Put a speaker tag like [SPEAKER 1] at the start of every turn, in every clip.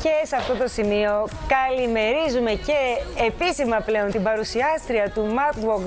[SPEAKER 1] Και σε αυτό το σημείο καλημερίζουμε και επίσημα πλέον την παρουσιάστρια του MadWalk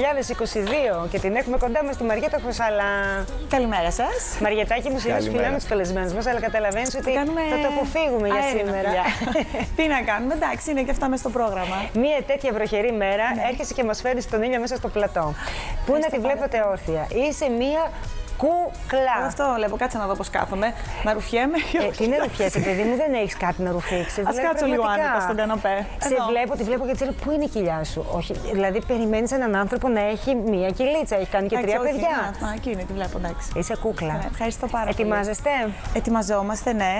[SPEAKER 1] 2022 και την έχουμε κοντά μας τη Μαριέτα Χρουσαλά.
[SPEAKER 2] Καλημέρα σας.
[SPEAKER 1] Μαριετάκη μου, συνήθως φιλάμε τους καλεσμένους μας, αλλά καταλαβαίνεις ότι θα το αποφύγουμε για σήμερα.
[SPEAKER 2] Τι να κάνουμε, εντάξει, είναι και αυτά μες στο πρόγραμμα.
[SPEAKER 1] Μία τέτοια βροχερή μέρα έρχεσαι και μας φέρνεις τον ήλιο μέσα στο πλατό. Πού να τη βλέπετε όρθια. Είσαι μία κούκλα.
[SPEAKER 2] Αυτό βλέπω, κάτσε να δω πώς κάθομαι. Να ρουφιέμαι.
[SPEAKER 1] Τι να ρουφιέσαι, παιδί μου, δεν έχεις κάτι να ρουφήξεις.
[SPEAKER 2] Ας κάτσω λίγο άνετα στον καναπέ.
[SPEAKER 1] Σε βλέπω, τη βλέπω και τη λέω, πού είναι η κοιλιά σου. Όχι, δηλαδή περιμένεις έναν άνθρωπο να έχει μία κοιλίτσα. Έχει κάνει και 3 παιδιά.
[SPEAKER 2] Εκείνη τη βλέπω, εντάξει.
[SPEAKER 1] Είσαι κούκλα.
[SPEAKER 2] Ευχαριστώ πάρα πολύ.
[SPEAKER 1] Ετοιμάζεστε.
[SPEAKER 2] Ετοιμαζόμαστε, ναι.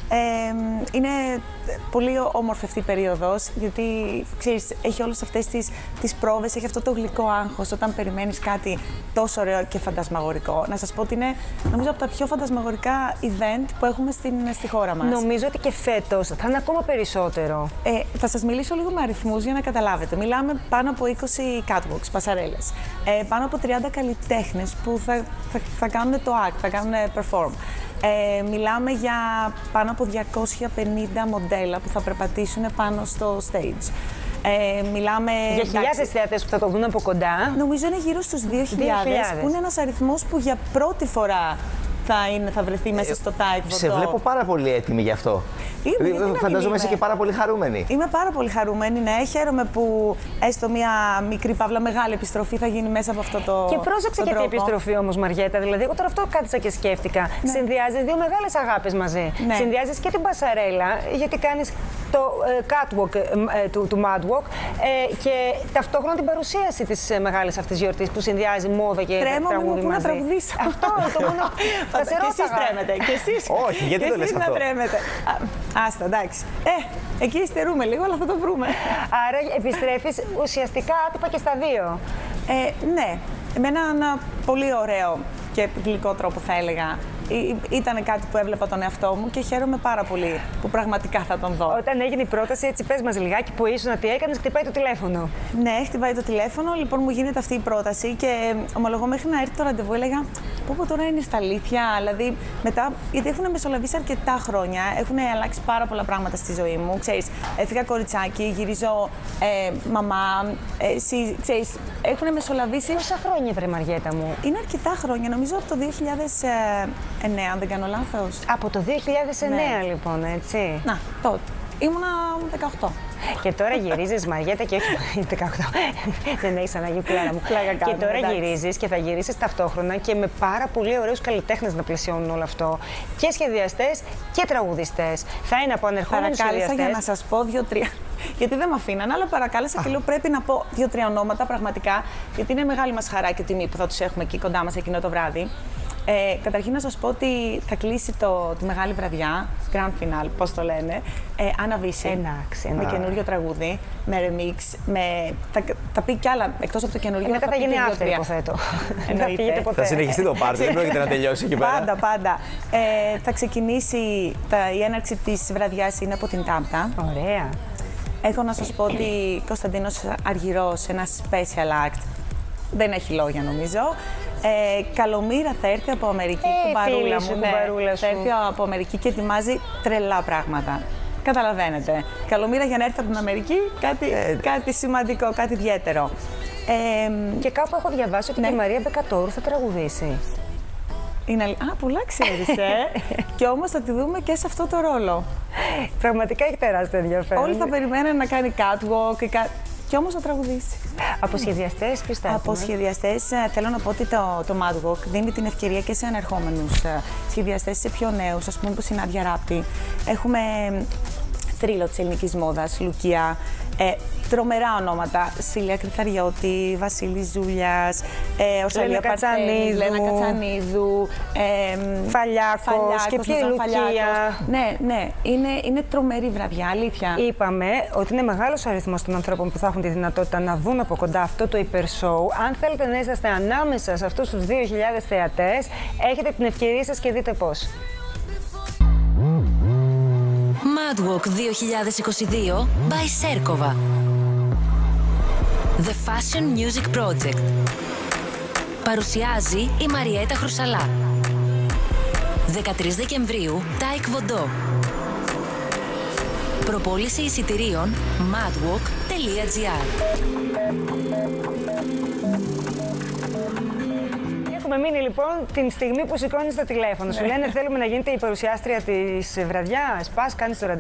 [SPEAKER 2] Είναι πολύ όμορφη αυτή η περίοδος, γιατί ξέρεις, έχει όλες αυτές τις πρόβες, έχει αυτό το γλυκό άγχος όταν περιμένεις κάτι τόσο ωραίο και φαντασμαγορικό. Να σας πω ότι είναι, νομίζω, από τα πιο φαντασμαγορικά event που έχουμε στη χώρα μας.
[SPEAKER 1] Νομίζω ότι και φέτος θα είναι ακόμα περισσότερο.
[SPEAKER 2] Θα σας μιλήσω λίγο με αριθμούς για να καταλάβετε. Μιλάμε πάνω από 20 catwalks, πασαρέλες, πάνω από 30 καλλιτέχνες που θα κάνουν το act, θα κάνουν perform. Μιλάμε για πάνω από 250 μοντέλα που θα περπατήσουν πάνω στο stage. Μιλάμε
[SPEAKER 1] για χιλιάδες θεατές που θα το δουν από κοντά.
[SPEAKER 2] Νομίζω είναι γύρω στους 2.000, που είναι ένας αριθμός που για πρώτη φορά θα βρεθεί μέσα στο Taekwondo.
[SPEAKER 3] Σε βλέπω πάρα πολύ έτοιμη γι' αυτό. Φαντάζομαι είσαι και πάρα πολύ χαρούμενη.
[SPEAKER 2] Είμαι πάρα πολύ χαρούμενη, ναι. Χαίρομαι που έστω μια μικρή παύλα μεγάλη επιστροφή θα γίνει μέσα από αυτό το.
[SPEAKER 1] Και πρόσεξε και την επιστροφή όμως, Μαριέτα. Δηλαδή, εγώ τώρα αυτό κάθισα και σκέφτηκα. Ναι. Συνδυάζεις δύο μεγάλες αγάπες μαζί. Ναι. Συνδυάζεις και την πασαρέλα, γιατί κάνεις το catwalk του MadWalk και ταυτόχρονα την παρουσίαση της μεγάλης αυτής γιορτής που συνδυάζει μόδα και τραγούδι μαζί.
[SPEAKER 2] Να τραγουδήσω.
[SPEAKER 1] Αυτό το μόνο. Θα σε
[SPEAKER 2] εσείς τρέμετε. Και εσείς.
[SPEAKER 3] Όχι, γιατί το λες αυτό.
[SPEAKER 2] Να τρέμετε. Άστα, εντάξει. Εκεί υστερούμε λίγο, αλλά θα το βρούμε.
[SPEAKER 1] Άρα επιστρέφεις ουσιαστικά άτυπα και στα δύο.
[SPEAKER 2] Ναι. Με ένα πολύ ωραίο και γλυκό τρόπο, θα έλεγα. Ήταν κάτι που έβλεπα τον εαυτό μου και χαίρομαι πάρα πολύ που πραγματικά θα τον δω.
[SPEAKER 1] Όταν έγινε η πρόταση, έτσι πες μας λιγάκι που ήσουν, τι έκανες, χτυπάει το τηλέφωνο.
[SPEAKER 2] Ναι, χτυπάει το τηλέφωνο, λοιπόν μου γίνεται αυτή η πρόταση και ομολογώ μέχρι να έρθει το ραντεβού έλεγα πω τώρα είναι στα αλήθεια, δηλαδή μετά, γιατί έχουν μεσολαβήσει αρκετά χρόνια, έχουν αλλάξει πάρα πολλά πράγματα στη ζωή μου, ξέρεις, έφυγα κοριτσάκι, γυρίζω μαμά, ξέρεις, έχουν μεσολαβήσει.
[SPEAKER 1] Πόσα χρόνια, βρε Μαριέτα μου?
[SPEAKER 2] Είναι αρκετά χρόνια, νομίζω από το 2009, αν δεν κάνω λάθος.
[SPEAKER 1] Από το 2009, ναι. Λοιπόν, έτσι.
[SPEAKER 2] Να, τότε. Ήμουνα 18.
[SPEAKER 1] Και τώρα γυρίζεις, Μαριέτα, και όχι 18. Δεν έχεις ανάγκη, πλάνα μου. Και τώρα γυρίζεις και θα γυρίσεις ταυτόχρονα και με πάρα πολύ ωραίους καλλιτέχνες να πλαισιώνουν όλο αυτό. Και σχεδιαστές και τραγουδιστές. Θα είναι από ανερχόμενους σχεδιαστές.
[SPEAKER 2] Παρακάλεσα για να σας πω 2-3. Γιατί δεν με αφήναν, αλλά παρακάλεσα και λέω πρέπει να πω 2-3 ονόματα πραγματικά. Γιατί είναι μεγάλη μας χαρά και τιμή που θα τους έχουμε εκεί κοντά μας εκείνο το βράδυ. Καταρχήν να σας πω ότι θα κλείσει τη μεγάλη βραδιά, grand final, πώς το λένε, Άννα Βύση, με καινούριο τραγούδι, με remix, θα πει κι άλλα, εκτός από το καινούριο.
[SPEAKER 1] Μετά θα γίνει after, υποθέτω.
[SPEAKER 3] Θα συνεχιστεί το πάρτι, δεν πρόκειται να τελειώσει εκεί πέρα.
[SPEAKER 2] Πάντα. Θα ξεκινήσει, η έναρξη της βραδιάς είναι από την Τάμπτα.
[SPEAKER 1] Ωραία.
[SPEAKER 2] Έχω να σας πω ότι Κωνσταντίνος Αργυρός, ένα special act, δεν έχει λόγια νομίζω. Καλομήρα θα έρθει από Αμερική, κουμπαρούλα μου. Θα έρθει από Αμερική και ετοιμάζει τρελά πράγματα. Καταλαβαίνετε. Καλομήρα για να έρθει από την Αμερική, κάτι σημαντικό, κάτι ιδιαίτερο.
[SPEAKER 1] Και κάπου έχω διαβάσει ότι και η Μαρία Μπεκατόρου θα τραγουδήσει.
[SPEAKER 2] Πολλά ξέρεις, Και όμως θα τη δούμε και σε αυτό το ρόλο.
[SPEAKER 1] Πραγματικά έχει τεράστιο ενδιαφέρον.
[SPEAKER 2] Όλοι θα περιμένουν να κάνει catwalk και όμως θα τραγουδήσει.
[SPEAKER 1] Από σχεδιαστές, ποιος θα
[SPEAKER 2] Από σχεδιαστές, θέλω να πω ότι το MadWalk δίνει την ευκαιρία και σε ανερχόμενους σχεδιαστές, σε πιο νέους, ας πούμε, όπως η Νάντια Ράπτη. Έχουμε θρύλο της ελληνικής μόδας, Λουκία, τρομερά ονόματα, Σίλια Κρυθαριώτη, Βασίλης Ζούλιας, Ορσαλία Παρθένη, Λένα Κατσανίδου,
[SPEAKER 1] Φαλιάκος και ποια Λουκία.
[SPEAKER 2] Ναι, είναι τρομερή βραδιά, αλήθεια.
[SPEAKER 1] Είπαμε ότι είναι μεγάλος αριθμός των ανθρώπων που θα έχουν τη δυνατότητα να δουν από κοντά αυτό το υπερσόου. Αν θέλετε να είσαστε ανάμεσα σε αυτούς τους 2.000 θεατές, έχετε την ευκαιρία σας και δείτε πώς.
[SPEAKER 4] MadWalk 2022 by Serkova. The Fashion Music Project. Παρουσιάζει η Μαριέτα Χρουσαλά. 13 Δεκεμβρίου, Taekwondo. Προπόληση εισιτηρίων madwalk.gr.
[SPEAKER 1] Έχουμε μείνει λοιπόν την στιγμή που σηκώνεις το τηλέφωνο. Σου λένε θέλουμε να γίνετε η παρουσιάστρια της βραδιάς. Πας, κάνεις το ραντεβού.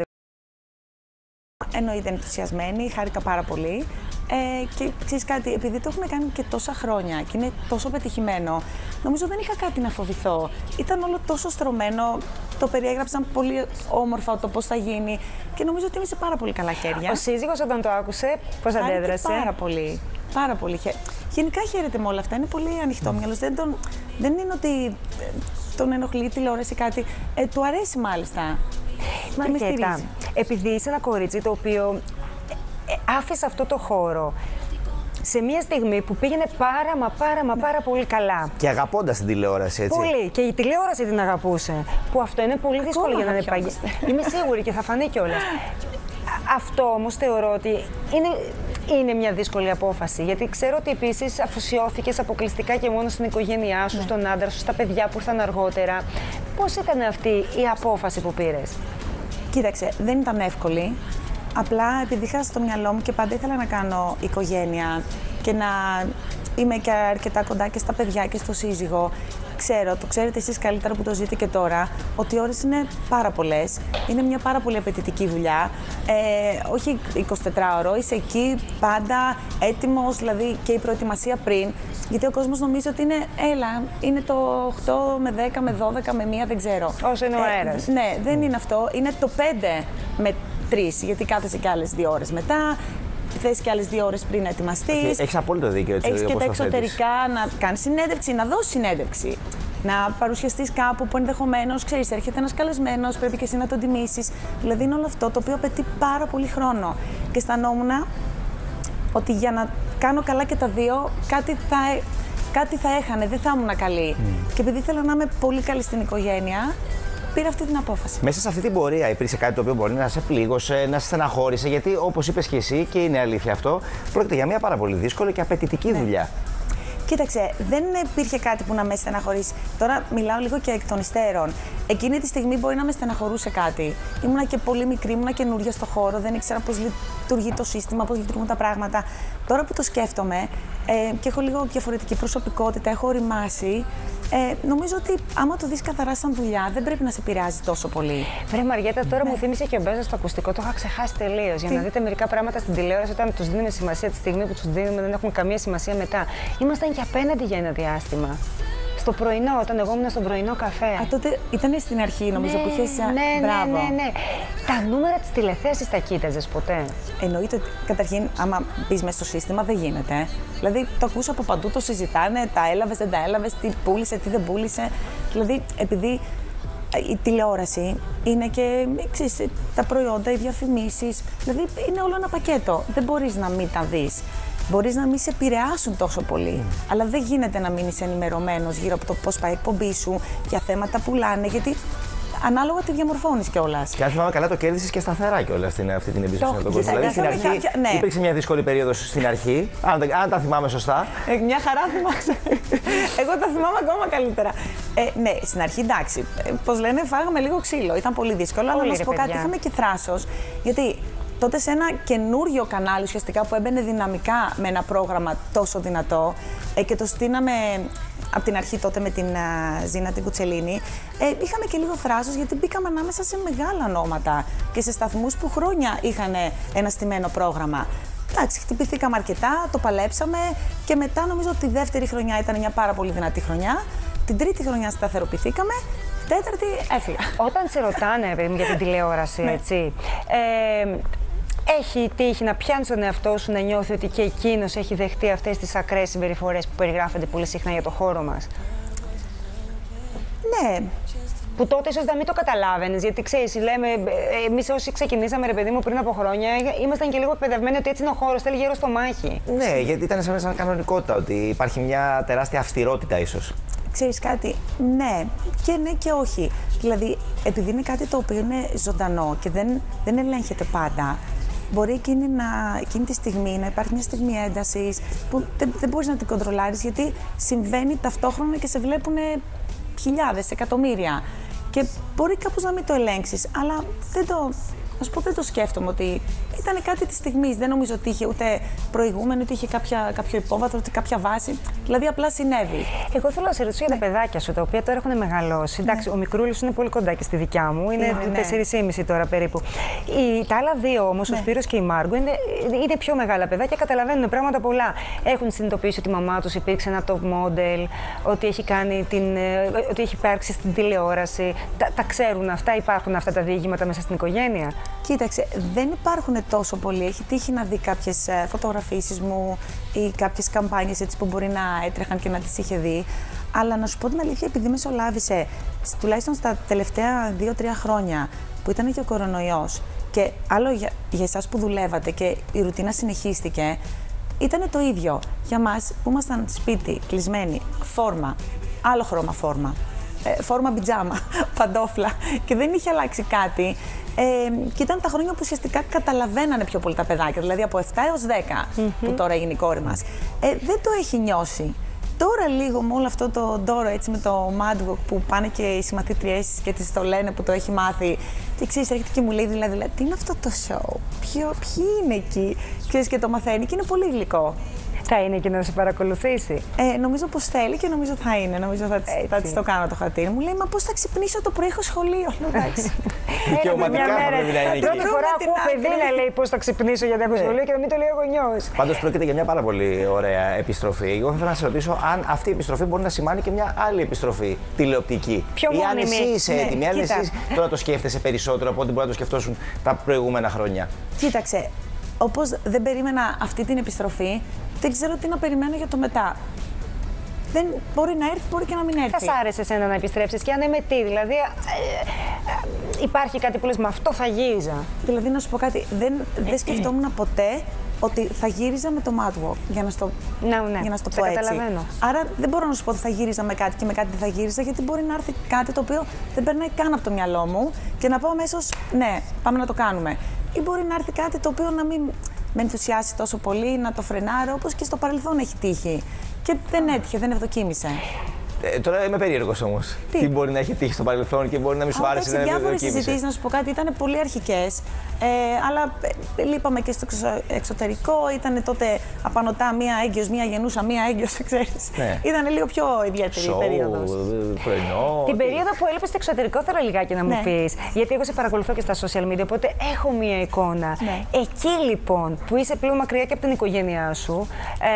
[SPEAKER 2] Εννοείται ενθουσιασμένη, χάρηκα πάρα πολύ. Και ξέρεις κάτι, επειδή το έχουμε κάνει και τόσα χρόνια και είναι τόσο πετυχημένο, νομίζω δεν είχα κάτι να φοβηθώ. Ήταν όλο τόσο στρωμένο, το περιέγραψαν πολύ όμορφα το πώς θα γίνει και νομίζω ότι είμαι σε πάρα πολύ καλά χέρια.
[SPEAKER 1] Ο σύζυγος όταν το άκουσε, πώς αντέδρασε?
[SPEAKER 2] Πάρα πολύ. Πάρα πολύ. Γενικά χαίρεται με όλα αυτά. Είναι πολύ ανοιχτόμυαλος. Δεν είναι ότι τον ενοχλεί η τηλεόραση ή κάτι. Του αρέσει μάλιστα.
[SPEAKER 1] Μαριέτα, επειδή είσαι ένα κορίτσι το οποίο άφησε αυτό το χώρο σε μια στιγμή που πήγαινε πάρα πολύ καλά.
[SPEAKER 3] Και αγαπώντας την τηλεόραση, έτσι.
[SPEAKER 1] Πολύ. Και η τηλεόραση την αγαπούσε. Που αυτό είναι πολύ δύσκολο για να είναι παγί. Είμαι σίγουρη και θα φανεί κιόλας. Αυτό όμως θεωρώ ότι είναι μια δύσκολη απόφαση. Γιατί ξέρω ότι επίσης αφοσιώθηκες αποκλειστικά και μόνο στην οικογένειά σου, στον άντρα σου, στα παιδιά που ήρθαν αργότερα. Πώς ήταν αυτή η απόφαση που πήρες?
[SPEAKER 2] Κοίταξε, δεν ήταν εύκολη. Απλά επειδή είχα στο μυαλό μου και πάντα ήθελα να κάνω οικογένεια και να είμαι και αρκετά κοντά και στα παιδιά και στο σύζυγο. Το ξέρετε εσείς καλύτερα που το ζείτε και τώρα, ότι οι ώρες είναι πάρα πολλές. Είναι μια πάρα πολύ απαιτητική δουλειά. Όχι 24ωρο, είσαι εκεί πάντα έτοιμος, δηλαδή και η προετοιμασία πριν. Γιατί ο κόσμος νομίζει ότι είναι το 8 με 10 με 12 με 1, δεν ξέρω.
[SPEAKER 1] Όσο είναι ο αέρας.
[SPEAKER 2] Ναι, δεν είναι αυτό. Είναι το 5 με 3, γιατί κάθεσαι και άλλες 2 ώρες μετά. Θες και άλλες 2 ώρες πριν να ετοιμαστείς.
[SPEAKER 3] Έχεις απόλυτο δίκιο, έτσι.
[SPEAKER 2] Έχεις και τα εξωτερικά, να κάνεις συνέντευξη, να δώσεις συνέντευξη. Να παρουσιαστείς κάπου που ενδεχομένως, ξέρεις, έρχεται ένας καλεσμένος, πρέπει και εσύ να τον τιμήσεις. Δηλαδή είναι όλο αυτό το οποίο απαιτεί πάρα πολύ χρόνο. Και αισθανόμουν ότι για να κάνω καλά και τα δύο, κάτι θα έχανε, δεν θα ήμουν καλή. Και επειδή ήθελα να είμαι πολύ καλή στην οικογένεια, πήρα αυτή την απόφαση.
[SPEAKER 3] Μέσα σε αυτή την πορεία υπήρξε κάτι το οποίο μπορεί να σε πλήγωσε, να σε στεναχώρησε, γιατί όπως είπες και εσύ, και είναι αλήθεια αυτό, πρόκειται για μια πάρα πολύ δύσκολη και απαιτητική δουλειά.
[SPEAKER 2] Κοίταξε, δεν υπήρχε κάτι που να με στεναχωρήσει. Τώρα μιλάω λίγο και εκ των υστέρων. Εκείνη τη στιγμή μπορεί να με στεναχωρούσε κάτι. Ήμουνα και πολύ μικρή, ήμουνα καινούργια στο χώρο, δεν ήξερα πώς λειτουργεί το σύστημα, πώς λειτουργούν τα πράγματα. Τώρα που το σκέφτομαι και έχω λίγο διαφορετική προσωπικότητα, έχω οριμάσει, νομίζω ότι άμα το δεις καθαρά σαν δουλειά, δεν πρέπει να σε επηρεάζει τόσο πολύ.
[SPEAKER 1] Βρε Μαριέτα, τώρα μου θύμισε και ο Μπέζος στο ακουστικό, το είχα ξεχάσει τελείως. Για να δείτε μερικά πράγματα στην τηλεόραση, όταν τους δίνουμε σημασία τη στιγμή που τους δίνουμε, δεν έχουν καμία σημασία μετά. Ήμασταν και απέναντι για ένα διάστημα. Στο πρωινό, όταν εγώ ήμουν στον πρωινό καφέ.
[SPEAKER 2] Τότε ήταν στην αρχή, νομίζω, που είχες.
[SPEAKER 1] Ναι. Τα νούμερα της τηλεθέσης τα κοίταζες ποτέ?
[SPEAKER 2] Εννοείται ότι καταρχήν, άμα μπεις μέσα στο σύστημα, δεν γίνεται. Δηλαδή, το ακούς από παντού, το συζητάνε, τα έλαβες, δεν τα έλαβες, τι πούλησε, τι δεν πούλησε. Δηλαδή, επειδή η τηλεόραση είναι και τα προϊόντα, οι διαφημίσεις. Δηλαδή, είναι όλο ένα πακέτο. Δεν μπορείς να μην τα δεις. Μπορείς να μην σε επηρεάσουν τόσο πολύ, αλλά δεν γίνεται να μείνεις ενημερωμένος γύρω από το πώς πάει η εκπομπή σου, για θέματα που πουλάνε, γιατί ανάλογα τη διαμορφώνεις κιόλας. Και
[SPEAKER 3] αν θυμάμαι καλά, το κέρδισες και σταθερά κιόλας αυτή την εμπιστοσύνη από τον κόσμο. Δηλαδή στην αρχή υπήρξε μια δύσκολη περίοδος στην αρχή, αν τα θυμάμαι σωστά.
[SPEAKER 2] Μια χαρά θυμάσαι. Εγώ τα θυμάμαι ακόμα καλύτερα. Ναι, στην αρχή εντάξει. Πώς λένε, φάγαμε λίγο ξύλο. Ήταν πολύ δύσκολο, αλλά να σου πω κάτι, είχαμε και θράσος. Γιατί τότε σε ένα καινούριο κανάλι ουσιαστικά που έμπαινε δυναμικά με ένα πρόγραμμα τόσο δυνατό και το στείναμε από την αρχή τότε με την Ζήνα την Κουτσελίνη, είχαμε και λίγο θράσος γιατί μπήκαμε ανάμεσα σε μεγάλα ονόματα και σε σταθμούς που χρόνια είχαν ένα στημένο πρόγραμμα. Εντάξει, χτυπηθήκαμε αρκετά, το παλέψαμε και μετά νομίζω ότι η δεύτερη χρονιά ήταν μια πάρα πολύ δυνατή χρονιά. Την τρίτη χρονιά σταθεροποιηθήκαμε. Τέταρτη έφυγα.
[SPEAKER 1] Όταν σε ρωτάνε για την τηλεόραση, έτσι, έχει τύχει να πιάνεις τον εαυτό σου να νιώθει ότι και εκείνος έχει δεχτεί αυτές τις ακραίες συμπεριφορές που περιγράφονται πολύ συχνά για το χώρο μας?
[SPEAKER 2] Ναι.
[SPEAKER 1] Που τότε ίσως να μην το καταλάβαινες, γιατί ξέρεις, λέμε, εμείς όσοι ξεκινήσαμε, ρε παιδί μου, πριν από χρόνια, ήμασταν και λίγο εκπαιδευμένοι ότι έτσι είναι ο χώρος, θέλει γέρο στο μάχη.
[SPEAKER 3] Ναι, γιατί ήταν σαν κανονικότητα, ότι υπάρχει μια τεράστια αυστηρότητα ίσως.
[SPEAKER 2] Ξέρεις κάτι, ναι και όχι. Δηλαδή, επειδή είναι κάτι το οποίο είναι ζωντανό και δεν ελέγχεται πάντα, μπορεί εκείνη τη στιγμή να υπάρχει μια στιγμή έντασης που δεν μπορείς να την κοντρολάρεις, γιατί συμβαίνει ταυτόχρονα και σε βλέπουν χιλιάδες, εκατομμύρια. Και μπορεί κάπως να μην το ελέγξεις, αλλά να σου πω δεν το σκέφτομαι ότι ήταν κάτι τη στιγμή. Δεν νομίζω ότι είχε ούτε προηγούμενο, ούτε είχε κάποιο υπόβαθρο, ούτε κάποια βάση. Δηλαδή απλά συνέβη.
[SPEAKER 1] Εγώ θέλω να σε ρωτήσω για τα παιδάκια σου, τα οποία τώρα έχουν μεγαλώσει. Εντάξει, ο μικρούλης είναι πολύ κοντά και στη δικιά μου. Είναι 4,5 τώρα περίπου. Τα άλλα δύο όμως, ο Σπύρος και η Μάργκο, είναι πιο μεγάλα παιδάκια, καταλαβαίνουν πράγματα πολλά. Έχουν συνειδητοποιήσει ότι η μαμά τους υπήρξε ένα top model, ότι έχει υπάρξει στην τηλεόραση. Τα ξέρουν αυτά, υπάρχουν αυτά τα διηγήματα μέσα στην οικογένεια.
[SPEAKER 2] Κοίταξε, δεν υπάρχουν τόσο πολλοί. Έχει τύχει να δει κάποιες φωτογραφίσεις μου ή κάποιες καμπάνιες έτσι που μπορεί να έτρεχαν και να τις είχε δει. Αλλά να σου πω την αλήθεια, επειδή μεσολάβησε τουλάχιστον στα τελευταία 2-3 χρόνια που ήταν και ο κορονοϊός και άλλο για εσάς που δουλεύατε και η ρουτίνα συνεχίστηκε, ήταν το ίδιο. Για μας που ήμασταν σπίτι, κλεισμένοι, φόρμα, άλλο χρώμα φόρμα, φόρμα πιτζάμα, παντόφλα και δεν είχε αλλάξει κάτι. Και ήταν τα χρόνια που ουσιαστικά καταλαβαίνανε πιο πολύ τα παιδάκια, δηλαδή από 7 έως 10 που τώρα έγινε η κόρη μας. Δεν το έχει νιώσει. Τώρα λίγο με όλο αυτό το ντόρο έτσι με το MadWalk που πάνε και οι συμμαθήτριές της και της το λένε που το έχει μάθει. Και ξέρεις, έρχεται και μου λέει δηλαδή, τι είναι αυτό το show, ποιοι είναι εκεί, ξέρεις, και το μαθαίνει και είναι πολύ γλυκό.
[SPEAKER 1] Θα είναι και να σε παρακολουθήσει.
[SPEAKER 2] Νομίζω πως θέλει και νομίζω θα είναι. Νομίζω θα της το κάνω το χατήρι. Μου λέει, μα πώς θα ξυπνήσω το πρωί, έχω σχολείο. Εντάξει.
[SPEAKER 3] Δικαιωματικά θα πρέπει να είναι εκεί.
[SPEAKER 1] Πρώτη φορά ακούω παιδί να λέει πώς θα ξυπνήσω για να έχω σχολείο και να μην το λέει ο γονιός.
[SPEAKER 3] Πάντως πρόκειται για μια πάρα πολύ ωραία επιστροφή. Εγώ θα ήθελα να σε ρωτήσω αν αυτή η επιστροφή μπορεί να σημάνει και μια άλλη επιστροφή τηλεοπτική.
[SPEAKER 1] Πιο μόνιμη.
[SPEAKER 3] Ή αν εσύ είσαι έτοιμη, αν εσύ τώρα το σκέφτεσαι περισσότερο από ό,τι μπορεί να το σκεφτόσουν τα προηγούμενα χρόνια.
[SPEAKER 2] Κοίταξε, όπως δεν περίμενα αυτή την επιστροφή, δεν ξέρω τι να περιμένω για το μετά. Δεν μπορεί να έρθει, μπορεί και να μην έρθει.
[SPEAKER 1] Θα σ' άρεσε εσένα να επιστρέψεις και αν με τι, δηλαδή υπάρχει κάτι που λες, με αυτό θα γύριζα.
[SPEAKER 2] Δηλαδή να σου πω κάτι, δεν σκεφτόμουν ποτέ ότι θα γύριζα με το MadWalk, για να στο πω έτσι.
[SPEAKER 1] Καταλαβαίνω.
[SPEAKER 2] Άρα δεν μπορώ να σου πω ότι θα γύριζα με κάτι και με κάτι δεν θα γύριζα, γιατί μπορεί να έρθει κάτι το οποίο δεν περνάει καν από το μυαλό μου και να πω αμέσως ναι, πάμε να το κάνουμε. Ή μπορεί να έρθει κάτι το οποίο να μην με ενθουσιάσει τόσο πολύ, να το φρενάρω, όπως και στο παρελθόν έχει τύχει. Και δεν έτυχε, δεν ευδοκίμησε.
[SPEAKER 3] Τώρα είμαι περίεργος όμως. Τι μπορεί να έχει τύχει στο παρελθόν και μπορεί να μην σου άρεσε να
[SPEAKER 2] ευδοκίμησε. Διάφορες συζητήσεις, να σου πω κάτι, ήταν πολύ αρχικές. Αλλά λείπαμε και στο εξωτερικό. Ήταν τότε απανωτά μία έγκυος, μία γεννούσα, μία έγκυος, ξέρεις. Ναι. Ήταν λίγο πιο ιδιαίτερη η περίοδος.
[SPEAKER 1] Την περίοδο που έλειπες στο εξωτερικό θέλω λιγάκι να μου πεις. Γιατί εγώ σε παρακολουθώ και στα social media, οπότε έχω μία εικόνα. Ναι. Εκεί λοιπόν που είσαι πλέον μακριά και από την οικογένειά σου.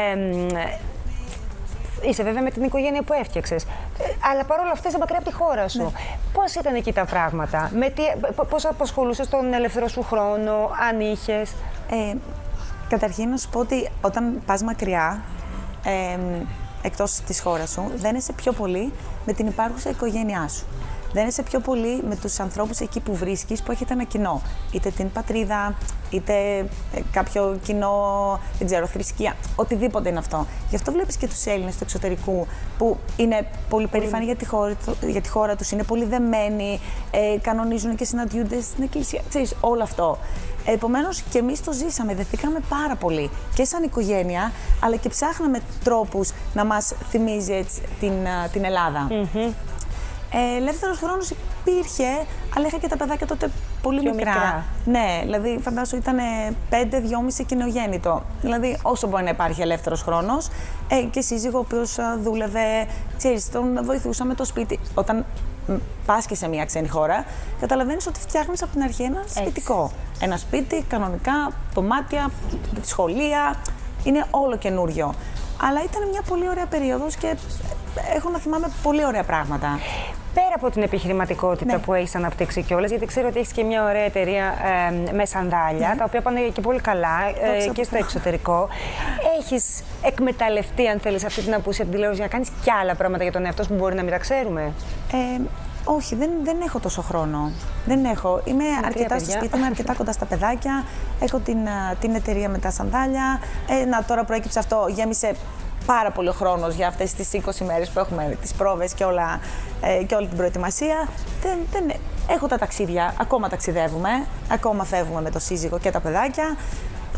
[SPEAKER 1] Είσαι βέβαια με την οικογένεια που έφτιαξες, αλλά παρόλα αυτά είσαι μακριά από τη χώρα σου. Ναι. Πώς ήταν εκεί τα πράγματα, πώς απασχολούσες τον ελεύθερο σου χρόνο, αν είχες?
[SPEAKER 2] Καταρχήν να σου πω ότι όταν πας μακριά, εκτός της χώρας σου, δένεσαι πιο πολύ με την υπάρχουσα οικογένειά σου. Δένεσαι πιο πολύ με τους ανθρώπους εκεί που βρίσκεις, που έχετε ένα κοινό. Είτε την πατρίδα, είτε κάποιο κοινό, δεν ξέρω, θρησκεία, οτιδήποτε είναι αυτό. Γι' αυτό βλέπεις και τους Έλληνες του εξωτερικού που είναι πολύ περήφανοι για τη χώρα τους, είναι πολύ δεμένοι, κανονίζουν και συναντιούνται στην εκκλησία. Ξέρεις, όλο αυτό. Επομένως και εμείς το ζήσαμε, δεθήκαμε πάρα πολύ και σαν οικογένεια, αλλά και ψάχναμε τρόπους να μας θυμίζει έτσι, την Ελλάδα. Ελεύθερος χρόνος υπήρχε, αλλά είχα και τα παιδάκια τότε πολύ μικρά. Ναι, δηλαδή φαντάσου ήταν 5, 2,5 και νεογέννητο. Δηλαδή όσο μπορεί να υπάρχει ελεύθερος χρόνος και σύζυγο ο οποίος δούλευε, ξέρεις, τον βοηθούσα με το σπίτι. Όταν πας και σε μια ξένη χώρα, καταλαβαίνεις ότι φτιάχνεις από την αρχή ένα σπιτικό. Ένα σπίτι, κανονικά, δωμάτια, σχολεία, είναι όλο καινούριο. Αλλά ήταν μια πολύ ωραία περίοδος και έχω να θυμάμαι πολύ ωραία πράγματα.
[SPEAKER 1] Πέρα από την επιχειρηματικότητα που έχεις αναπτύξει κιόλας, γιατί ξέρω ότι έχεις και μια ωραία εταιρεία με σανδάλια, τα οποία πάνε και πολύ καλά και στο εξωτερικό. Έχεις εκμεταλλευτεί, αν θέλεις, αυτή την απουσία από την τηλεόραση για να κάνεις κι άλλα πράγματα για τον εαυτό σου που μπορεί να μην τα ξέρουμε?
[SPEAKER 2] Όχι, δεν έχω τόσο χρόνο. Δεν έχω. Είμαι αρκετά στο σπίτι, είμαι αρκετά κοντά στα παιδάκια. Έχω την εταιρεία με τα σανδάλια. Τώρα προέκυψε αυτό, γέμισε πάρα πολύ χρόνος για αυτές τις 20 μέρες που έχουμε τις πρόβες και όλη την προετοιμασία. Έχω τα ταξίδια, ακόμα ταξιδεύουμε, ακόμα φεύγουμε με το σύζυγο και τα παιδάκια.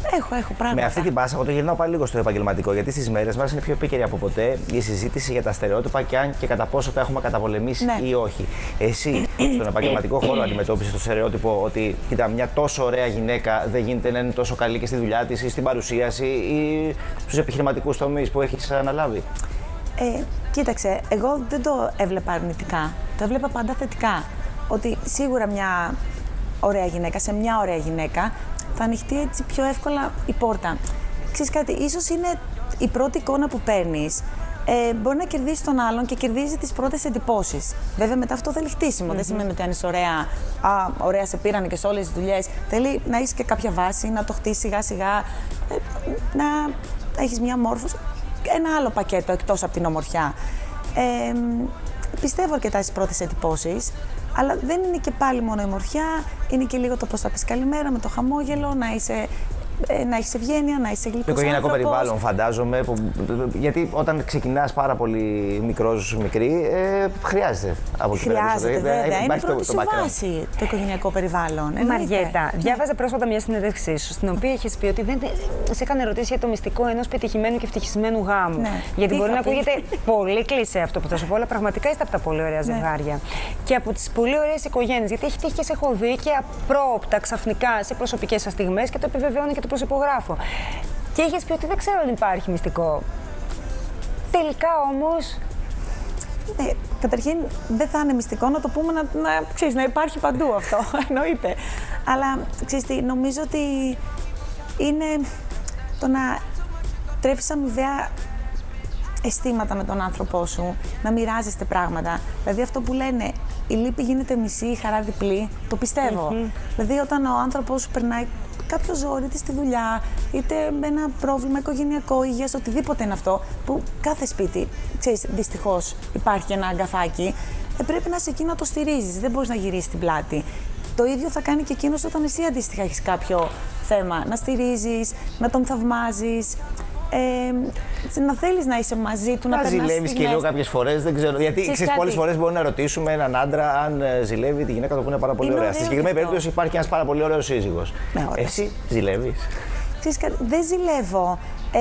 [SPEAKER 2] Έχω πράγματα.
[SPEAKER 3] Με αυτή την πάσα, εγώ το γυρνάω πάλι λίγο στο επαγγελματικό, γιατί στις μέρες μας είναι πιο επίκαιρη από ποτέ η συζήτηση για τα στερεότυπα και αν και κατά πόσο τα έχουμε καταπολεμήσει ή όχι. Εσύ, στον επαγγελματικό χώρο, αντιμετώπισες το στερεότυπο ότι κοίτα, μια τόσο ωραία γυναίκα δεν γίνεται να είναι τόσο καλή και στη δουλειά της ή στην παρουσίαση ή στους επιχειρηματικούς τομείς που έχεις αναλάβει?
[SPEAKER 2] Κοίταξε, εγώ δεν το έβλεπα αρνητικά. Το έβλεπα πάντα θετικά. Ότι σίγουρα μια ωραία γυναίκα, σε μια ωραία γυναίκα, θα ανοιχτεί έτσι πιο εύκολα η πόρτα. Ξέρεις κάτι, ίσως είναι η πρώτη εικόνα που παίρνεις. Μπορεί να κερδίσει τον άλλον και κερδίζει τις πρώτες εντυπώσεις. Βέβαια, μετά αυτό θέλει χτίσιμο. Δεν σημαίνει ότι αν είσαι ωραία, ωραία σε πήρανε και σε όλες τις δουλειές. Θέλει να έχεις και κάποια βάση, να το χτίσεις σιγά-σιγά, να έχεις μια μόρφωση. Ένα άλλο πακέτο εκτός από την ομορφιά. Πιστεύω αρκετά στις πρώτες εντυπώσεις, αλλά δεν είναι και πάλι μόνο η ομορφιά, είναι και λίγο το πώς θα πεις καλημέρα με το χαμόγελο, να έχεις ευγένεια, να είσαι γλυκός. Το
[SPEAKER 3] οικογενειακό περιβάλλον, φαντάζομαι. Γιατί όταν ξεκινάς πάρα πολύ μικρός, μικρή, χρειάζεται από εκεί πέρα.
[SPEAKER 2] Χρειάζεται, βέβαια. Είναι η πρώτη σου βάση το οικογενειακό περιβάλλον.
[SPEAKER 1] Μαριέτα, διάβαζα πρόσφατα μια συνέντευξή σου, στην οποία έχεις πει ότι δεν σε είχαν ερωτήσει για το μυστικό ενός πετυχημένου και ευτυχισμένου γάμου. Ναι. Γιατί μπορεί να ακούγεται πολύ κλισέ αυτό που θα σου πω, αλλά πραγματικά είστε από τα πολύ ωραία ζευγάρια. Και από τις πολύ ωραίες οικογένειες. Γιατί έχει τύχει και σε έχω δει και απρόοπτα ξαφνικά σε προσωπικές σας στιγμές και το επιβεβαιώνω και το προσυπογράφω. Και είχες πει ότι δεν ξέρω αν υπάρχει μυστικό. Τελικά όμως.
[SPEAKER 2] Καταρχήν δεν θα είναι μυστικό να το πούμε να υπάρχει παντού αυτό, εννοείται. Αλλά ξέρεις τι, νομίζω ότι είναι το να τρέφεις αμοιβαία αισθήματα με τον άνθρωπό σου, να μοιράζεστε πράγματα. Δηλαδή αυτό που λένε, η λύπη γίνεται μισή, η χαρά διπλή, το πιστεύω. Δηλαδή όταν ο άνθρωπός σου περνάει κάποιο ζόρι είτε στη δουλειά, είτε με ένα πρόβλημα οικογενειακό, υγείας, οτιδήποτε είναι αυτό, που κάθε σπίτι, ξέρεις, δυστυχώς υπάρχει ένα αγκαθάκι, πρέπει να είσαι εκεί να το στηρίζεις, δεν μπορείς να γυρίσεις την πλάτη. Το ίδιο θα κάνει και εκείνος όταν εσύ αντίστοιχα έχεις κάποιο θέμα, να στηρίζεις, να τον θαυμάζεις. Να θέλεις να είσαι μαζί του, να περνάς στιγμές.
[SPEAKER 3] Ζηλεύεις και λίγο κάποιες φορές, δεν ξέρω. Γιατί ξέρεις, πολλές φορές μπορεί να ρωτήσουμε έναν άντρα αν ζηλεύει τη γυναίκα του που είναι πάρα πολύ ωραία. Στη συγκεκριμένη περίπτωση υπάρχει ένας πάρα πολύ ωραίος σύζυγος. Εσύ ζηλεύεις?
[SPEAKER 2] Ξέρεις, δεν ζηλεύω.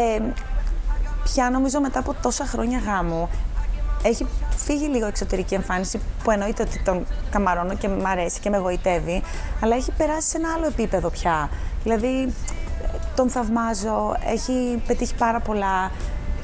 [SPEAKER 2] Πια νομίζω μετά από τόσα χρόνια γάμου έχει φύγει λίγο εξωτερική εμφάνιση που εννοείται ότι τον καμαρώνω και μ' αρέσει και με εγωιτεύει, αλλά έχει περάσει σε ένα άλλο επίπεδο πια. Δηλαδή, τον θαυμάζω, έχει πετύχει πάρα πολλά,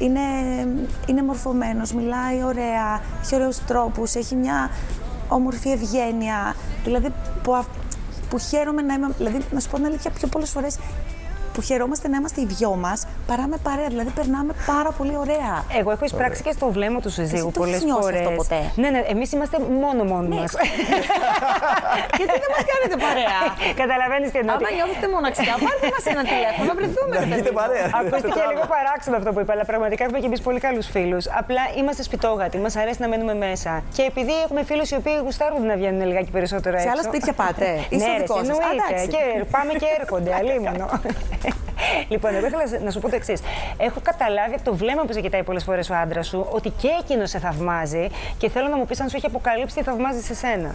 [SPEAKER 2] είναι μορφωμένος, μιλάει ωραία, έχει ωραίους τρόπους, έχει μια όμορφη ευγένεια, δηλαδή που χαίρομαι να είμαι, δηλαδή να σου πω την αλήθεια, πιο πολλές φορές που χαιρόμαστε να είμαστε οι δυο μας παρά με παρέα, δηλαδή περνάμε πάρα πολύ ωραία.
[SPEAKER 1] Εγώ έχω εισπράξει και στο βλέμμα του συζύγου πολλές φορές.
[SPEAKER 2] Αυτό ποτέ?
[SPEAKER 1] Ναι, εμείς είμαστε μόνοι μας.
[SPEAKER 2] Γιατί δεν μας κάνετε παρέα?
[SPEAKER 1] Καταλαβαίνεις τι εννοώ.
[SPEAKER 2] Άμα νιώθετε μοναξιά, πάρτε μας ένα τηλέφωνο, να βρεθούμε.
[SPEAKER 3] Να βγείτε παρέα.
[SPEAKER 1] Ακούστηκε λίγο παράξενο αυτό που είπα, αλλά πραγματικά έχουμε και εμείς πολύ καλούς φίλους. Απλά είμαστε σπιτόγατοι, μας αρέσει να μένουμε μέσα. Και επειδή έχουμε φίλους οι οποίοι γουστάρουν να βγαίνουν λιγάκι περισσότερο έξω.
[SPEAKER 2] Σε άλλα σπίτια πάτε?
[SPEAKER 1] Ναι, και πάμε και έρχονται, αλίμονο. Λοιπόν, εγώ ήθελα να σου πω το εξής. Έχω καταλάβει από το βλέμμα που σε κοιτάει πολλές φορές ο άντρας σου ότι και εκείνος σε θαυμάζει και θέλω να μου πεις αν σου έχει αποκαλύψει τι θαυμάζει σε σένα.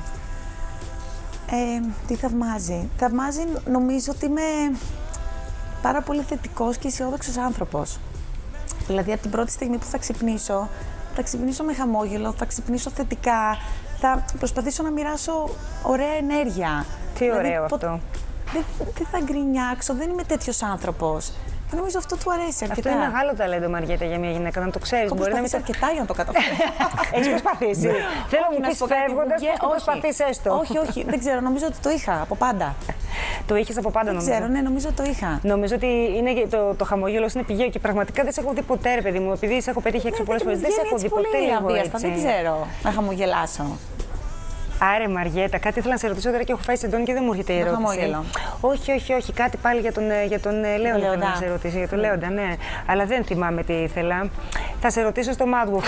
[SPEAKER 2] Τι θαυμάζει? Θαυμάζει, νομίζω ότι είμαι πάρα πολύ θετικός και αισιόδοξος άνθρωπος. Δηλαδή, από την πρώτη στιγμή που θα ξυπνήσω με χαμόγελο, θα ξυπνήσω θετικά, θα προσπαθήσω να μοιράσω ωραία ενέργεια.
[SPEAKER 1] Τι ωραίο αυτό.
[SPEAKER 2] Δεν θα γκρινιάξω, δεν είμαι τέτοιος άνθρωπος. Και νομίζω αυτό του αρέσει αρκετά.
[SPEAKER 1] Αυτό είναι μεγάλο ταλέντο, Μαριέτα, για μια γυναίκα, να το ξέρεις.
[SPEAKER 2] Έχω προσπαθήσει αρκετά για να το καταφέρω.
[SPEAKER 1] Έχεις προσπαθήσει? Θέλω να μου πεις φεύγοντας πώς το προσπαθείς έστω.
[SPEAKER 2] Όχι, δεν ξέρω, νομίζω ότι το είχα από πάντα.
[SPEAKER 1] Το είχες από πάντα, νομίζω?
[SPEAKER 2] Δεν ξέρω, ναι, νομίζω ότι το είχα.
[SPEAKER 1] Νομίζω ότι το χαμόγελο είναι πηγαίο και πραγματικά δεν σε έχω δει ποτέ, ρε παιδί μου, επειδή σε έχω πετύχει έξω πολλές φορές. Δεν σε έχω δει ποτέ λίγο έτσι.
[SPEAKER 2] Δεν ξέρω να χαμογελάσω.
[SPEAKER 1] Άρε Μαριέτα, κάτι ήθελα να σε ρωτήσω τώρα και έχω φάει σεντόνι και δεν μου έρχεται η ερώτηση. Όχι, κάτι πάλι για τον Λέοντα ήθελα να σε ρωτήσω, για τον Λέοντα, ναι. Αλλά δεν θυμάμαι τι ήθελα. Θα σε ρωτήσω στο Madwalk.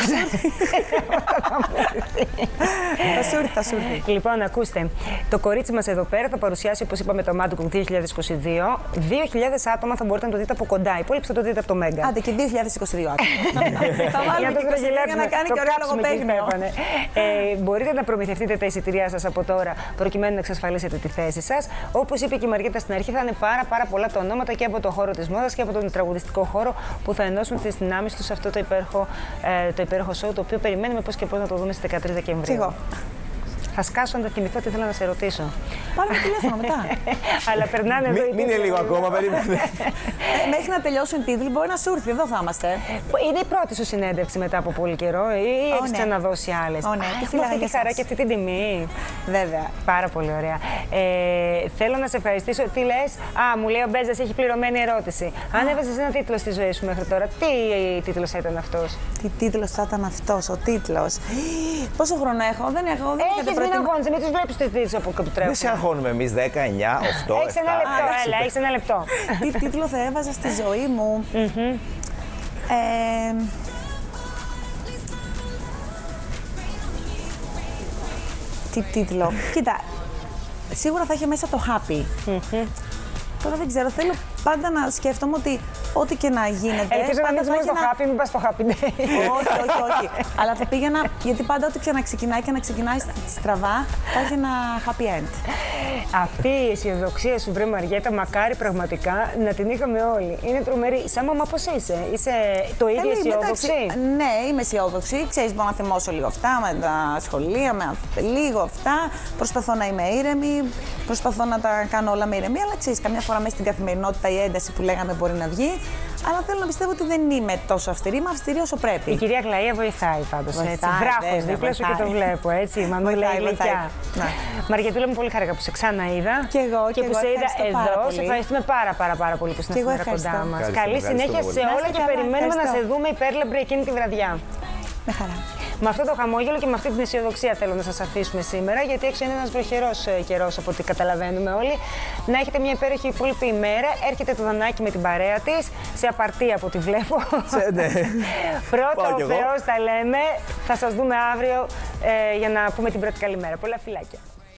[SPEAKER 2] Θα σου έρθει.
[SPEAKER 1] Λοιπόν, ακούστε. Το κορίτσι μας εδώ πέρα θα παρουσιάσει, όπως είπαμε, το Madwalk 2022. 2.000 άτομα θα μπορείτε να το δείτε από κοντά. Οι υπόλοιποι θα το δείτε από το Μέγκα.
[SPEAKER 2] Άντε και 2022 άτομα. Θα βάλουμε και 22 για να κάνει και ωραίο λογοπαίγνιο.
[SPEAKER 1] Μπορείτε να προμηθευτείτε τα εισιτήριά σας από τώρα, προκειμένου να εξασφαλίσετε τη θέση σας. Όπως είπε και η Μαριέτα στην αρχή, θα είναι πάρα πολλά τα ονόματα και από το χώρο της μόδας και από τον τραγουδιστικό χώρο που θα ενώσουν τις δυνάμεις τους σε αυτό το υπέροχο σοου, το οποίο περιμένουμε πώς και πώς να το δούμε στις 13 Δεκεμβρίου. Θα σκάσω να το θυμηθώ τι θέλω να σε ρωτήσω.
[SPEAKER 2] Πάρε το τηλέφωνο μετά.
[SPEAKER 1] Αλλά περνάνε εδώ.
[SPEAKER 3] Μείνε λίγο ακόμα, περίμενε.
[SPEAKER 2] Μέχρι να τελειώσουν οι τίτλοι, μπορεί να σου έρθει. Εδώ θα είμαστε.
[SPEAKER 1] Είναι η πρώτη σου συνέντευξη μετά από πολύ καιρό, ή έχεις ξαναδώσει άλλες?
[SPEAKER 2] Ναι,
[SPEAKER 1] με αυτή τη χαρά και αυτή την τιμή.
[SPEAKER 2] Βέβαια.
[SPEAKER 1] Πάρα πολύ ωραία. Θέλω να σε ευχαριστήσω. Τι λες? Μου λέει ο Μπέζας, έχει πληρωμένη ερώτηση. Αν έβαζες ένα τίτλο στη ζωή σου μέχρι τώρα, τι τίτλος θα ήταν αυτός?
[SPEAKER 2] Τι τίτλος θα ήταν αυτός, ο τίτλος? Πόσο χρόνο έχω? Δεν έχω.
[SPEAKER 1] Μην αγχώνεσαι, μην τους βλέπεις τους τίτλους από κάτω τρέχουν.
[SPEAKER 3] Δεν σε αγχώνουμε εμείς, 10, 9, 8, 7.
[SPEAKER 1] Έχεις ένα λεπτό, έλα, έχεις ένα λεπτό.
[SPEAKER 2] Τι τίτλο θα έβαζα στη ζωή μου? Τι τίτλο? Κοίτα, σίγουρα θα είχε μέσα το happy. Τώρα δεν ξέρω, θέλω πάντα να σκέφτομαι ότι ό,τι και να γίνεται.
[SPEAKER 1] Ελπίζω να μην πας στο happy, μην πας στο happy day.
[SPEAKER 2] Όχι. Αλλά θα πήγαινα, γιατί πάντα ό,τι ξαναξεκινάει και να ξεκινάει στραβά, θα έχει ένα happy end.
[SPEAKER 1] Αυτή η αισιοδοξία σου, βρε Μαριέτα, μακάρι πραγματικά να την είχαμε όλοι. Είναι τρομερή. Σαν μαμά πώς είσαι? Είσαι το ίδιο αισιόδοξη?
[SPEAKER 2] Ναι, είμαι αισιόδοξη. Ξέρεις, μπορώ να θυμώσω λίγο αυτά με τα σχολεία, λίγο αυτά. Προσπαθώ να είμαι ήρεμη, προσπαθώ να τα κάνω όλα με ηρεμία, αλλά ξέρεις, καμιά φορά μέσα στην καθημερινότητα η ένταση που λέγαμε μπορεί να βγει. Αλλά θέλω να πιστεύω ότι δεν είμαι τόσο αυστηρή, είμαι αυστηρή όσο πρέπει.
[SPEAKER 1] Η κυρία Κλαία βοηθάει πάντως. Βράχος δίπλα σου και το βλέπω, έτσι. Μανούλα γλυκιά. Μαριετούλα, μου πολύ χαρά που σε ξαναείδα.
[SPEAKER 2] Και εγώ,
[SPEAKER 1] και που σε είδα εδώ. Σε ευχαριστούμε πάρα πολύ που ήσασταν σήμερα κοντά μας. Καλή συνέχεια σε όλα και περιμένουμε να σε δούμε υπέρλαμπρη εκείνη τη βραδιά.
[SPEAKER 2] Με χαρά.
[SPEAKER 1] Με αυτό το χαμόγελο και με αυτή την αισιοδοξία θέλω να σας αφήσουμε σήμερα, γιατί έξω είναι ένας βροχερός καιρός από ό,τι καταλαβαίνουμε όλοι. Να έχετε μια υπέροχη υπόλοιπη ημέρα. Έρχεται το Δανάκι με την παρέα της, σε απαρτία από ό,τι βλέπω. Πρώτο ο Θεός τα λέμε. Θα σας δούμε αύριο για να πούμε την πρώτη καλημέρα. Πολλά φιλάκια.